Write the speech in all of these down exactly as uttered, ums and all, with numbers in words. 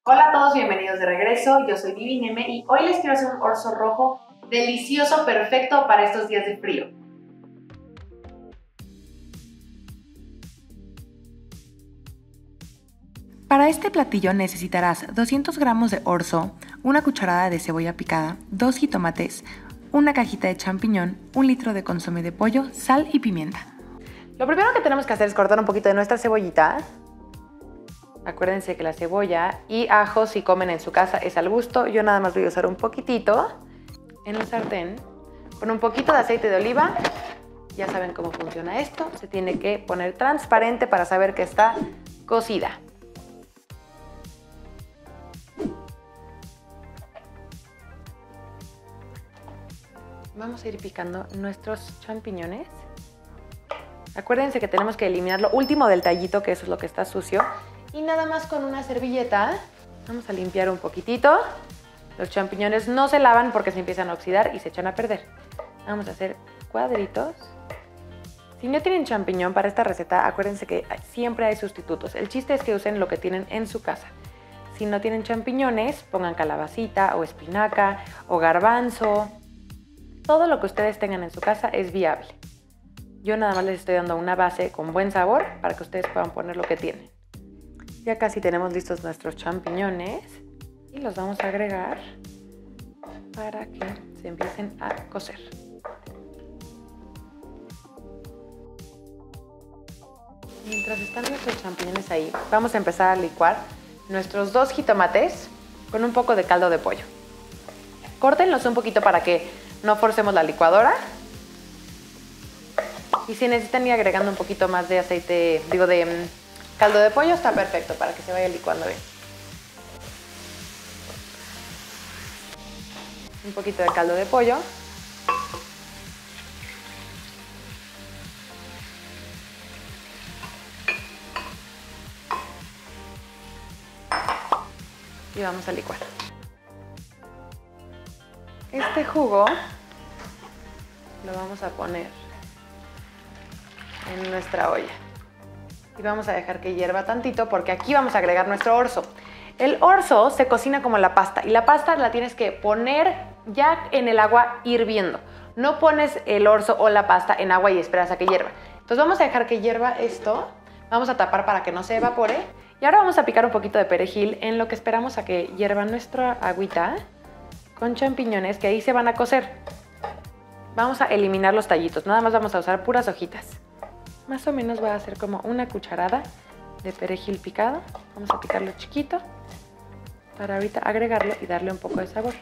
Hola a todos, bienvenidos de regreso. Yo soy Vivi Neme y hoy les quiero hacer un orzo rojo delicioso, perfecto para estos días de frío. Para este platillo necesitarás doscientos gramos de orzo, una cucharada de cebolla picada, dos jitomates, una cajita de champiñón, un litro de consomé de pollo, sal y pimienta. Lo primero que tenemos que hacer es cortar un poquito de nuestra cebollita. Acuérdense que la cebolla y ajo, si comen en su casa, es al gusto. Yo nada más voy a usar un poquitito en un sartén con un poquito de aceite de oliva. Ya saben cómo funciona esto. Se tiene que poner transparente para saber que está cocida. Vamos a ir picando nuestros champiñones. Acuérdense que tenemos que eliminar lo último del tallito, que eso es lo que está sucio. Y nada más con una servilleta vamos a limpiar un poquitito. Los champiñones no se lavan porque se empiezan a oxidar y se echan a perder. Vamos a hacer cuadritos. Si no tienen champiñón para esta receta, acuérdense que siempre hay sustitutos. El chiste es que usen lo que tienen en su casa. Si no tienen champiñones, pongan calabacita o espinaca o garbanzo. Todo lo que ustedes tengan en su casa es viable. Yo nada más les estoy dando una base con buen sabor para que ustedes puedan poner lo que tienen. Ya casi tenemos listos nuestros champiñones y los vamos a agregar para que se empiecen a cocer. Mientras están nuestros champiñones ahí, vamos a empezar a licuar nuestros dos jitomates con un poco de caldo de pollo. Córtenlos un poquito para que no forcemos la licuadora. Y si necesitan ir agregando un poquito más de aceite, digo de mmm, caldo de pollo, está perfecto para que se vaya licuando bien. Un poquito de caldo de pollo. Y vamos a licuar. Este jugo lo vamos a poner en nuestra olla y vamos a dejar que hierva tantito porque aquí vamos a agregar nuestro orzo. El orzo se cocina como la pasta y la pasta la tienes que poner ya en el agua hirviendo. No pones el orzo o la pasta en agua y esperas a que hierva. Entonces vamos a dejar que hierva esto, vamos a tapar para que no se evapore y ahora vamos a picar un poquito de perejil en lo que esperamos a que hierva nuestra agüita con champiñones que ahí se van a cocer. Vamos a eliminar los tallitos, nada más vamos a usar puras hojitas. Más o menos va a ser como una cucharada de perejil picado. Vamos a picarlo chiquito para ahorita agregarlo y darle un poco de sabor.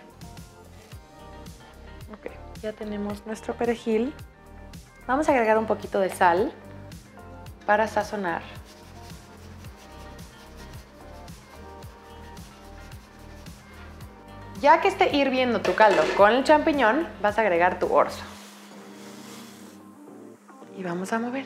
Ok, ya tenemos nuestro perejil. Vamos a agregar un poquito de sal para sazonar. Ya que esté hirviendo tu caldo con el champiñón, vas a agregar tu orzo. Y vamos a mover.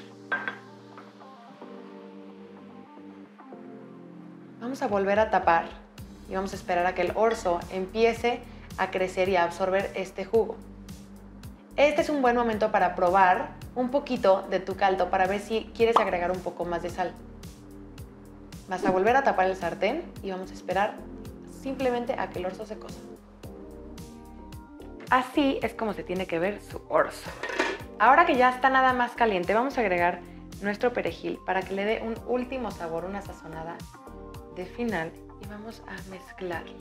Vamos a volver a tapar y vamos a esperar a que el orzo empiece a crecer y a absorber este jugo. Este es un buen momento para probar un poquito de tu caldo para ver si quieres agregar un poco más de sal. Vas a volver a tapar el sartén y vamos a esperar simplemente a que el orzo se cosa. Así es como se tiene que ver su orzo. Ahora que ya está nada más caliente, vamos a agregar nuestro perejil para que le dé un último sabor, una sazonada de final y vamos a mezclarle.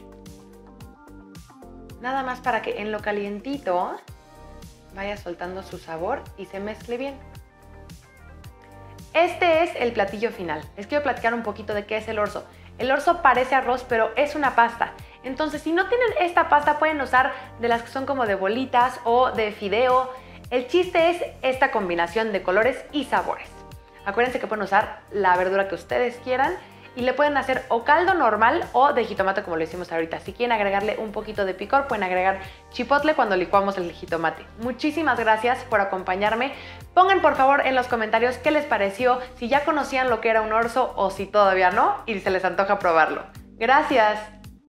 Nada más para que en lo calientito vaya soltando su sabor y se mezcle bien. Este es el platillo final. Les quiero platicar un poquito de qué es el orzo. El orzo parece arroz, pero es una pasta. Entonces, si no tienen esta pasta, pueden usar de las que son como de bolitas o de fideo. El chiste es esta combinación de colores y sabores. Acuérdense que pueden usar la verdura que ustedes quieran y le pueden hacer o caldo normal o de jitomate como lo hicimos ahorita. Si quieren agregarle un poquito de picor, pueden agregar chipotle cuando licuamos el jitomate. Muchísimas gracias por acompañarme. Pongan por favor en los comentarios qué les pareció, si ya conocían lo que era un orzo o si todavía no y se les antoja probarlo. Gracias.